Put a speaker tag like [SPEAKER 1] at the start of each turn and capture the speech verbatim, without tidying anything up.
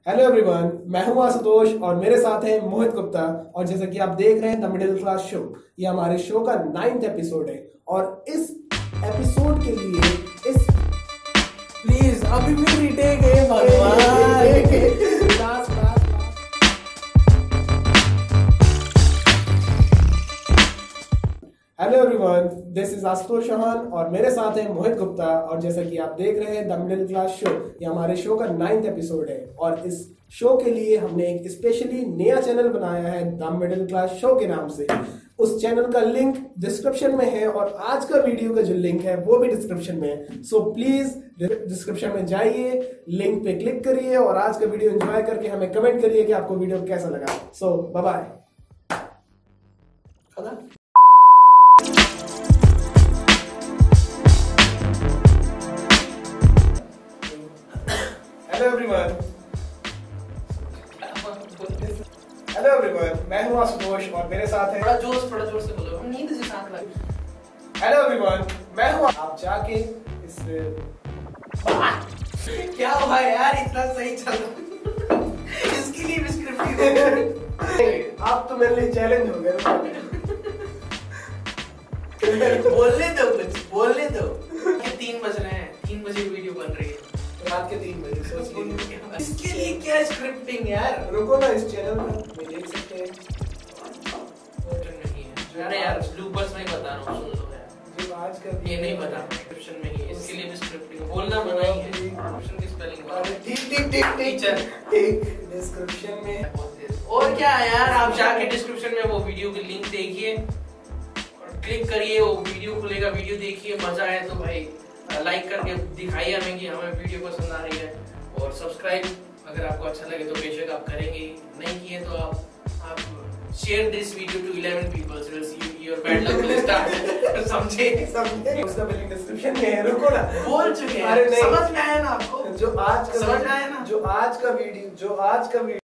[SPEAKER 1] Hello everyone, मैं हूं आशुतोष और मेरे साथ है मोहित गुप्ता। और जैसा कि आप देख रहे हैं द मिडिल क्लास शो, ये हमारे शो का नाइन्थ एपिसोड है। और इस एपिसोड के लिए इस
[SPEAKER 2] प्लीज अभी भी रिटेक है भगवान।
[SPEAKER 1] Hello everyone, this is Ashutosh Chauhan और मेरे साथ है मोहित गुप्ता। और जैसा कि आप देख रहे हैं द मिडिल क्लास शो, ये हमारे शो का नाइन्थ एपिसोड है। और इस शो के लिए हमने एक स्पेशली नया चैनल बनाया है द मिडिल क्लास शो के नाम से। उस चैनल का लिंक डिस्क्रिप्शन में है और आज का वीडियो का जो लिंक है वो भी डिस्क्रिप्शन में है। सो प्लीज डिस्क्रिप्शन में जाइए, लिंक पे क्लिक करिए और आज का वीडियो एंजॉय करके हमें कमेंट करिए कि आपको वीडियो कैसा लगा। So bye bye. Hello everyone, hello everyone, मैं हूं आशुतोष और मेरे साथ है
[SPEAKER 2] थोड़ा जोश थोड़ा जोर से बोलो, नींद से शांत लगे।
[SPEAKER 1] हेलो एवरीवन, मैं हूं। आप जाके इस
[SPEAKER 2] क्या हुआ यार, इतना सही चल रहा है। इसके लिए भी स्क्रिप्ट ही दे।
[SPEAKER 1] आप तो मेरे लिए चैलेंज हो गए।
[SPEAKER 2] बोलने दो, कुछ बोलने दो। ये तीन बज रहे हैं, तीन बजे वीडियो बन रही है,
[SPEAKER 1] रात के तीन बजे।
[SPEAKER 2] इसके लिए क्या स्क्रिप्टिंग यार।
[SPEAKER 1] रुको ना, इस चैनल में देख सकते हैं।
[SPEAKER 2] अरे यार ब्लूपर्स में बता रहा हूँ, सुन लो यार।
[SPEAKER 1] जो आज का
[SPEAKER 2] ये नहीं बता डिस्क्रिप्शन में ही, इसके लिए भी स्क्रिप्टिंग बोलना मना ही है। डिस्क्रिप्शन की स्पेलिंग
[SPEAKER 1] अरे ठीक ठीक ठीक
[SPEAKER 2] टीचर
[SPEAKER 1] ठीक डिस्क्रिप्शन में।
[SPEAKER 2] और क्या यार, आप जाके डिस्क्रिप्शन में वो वीडियो की लिंक देखिए और क्लिक करिए, वो वीडियो खुलेगा, वीडियो देखिए। मजा आए तो भाई लाइक करके दिखाइए हमें कि हमें वीडियो पसंद आ रही है। और सब्सक्राइब अगर आपको अच्छा लगे तो बेशक आप करेंगे, नहीं किए तो आप आप share this video to eleven people so see your bad luck will start. समझे
[SPEAKER 1] समझे, उसका लिंक डिस्क्रिप्शन में है। रुको ना,
[SPEAKER 2] बोल चुके हैं।
[SPEAKER 1] अरे नहीं,
[SPEAKER 2] समझ में आया ना आपको?
[SPEAKER 1] जो आज का
[SPEAKER 2] समझ में आया ना?
[SPEAKER 1] जो आज का वीडियो जो आज का वीडियो